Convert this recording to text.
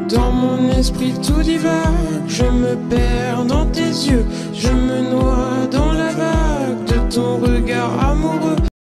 Dans mon esprit tout divague, je me perds dans tes yeux, je me noie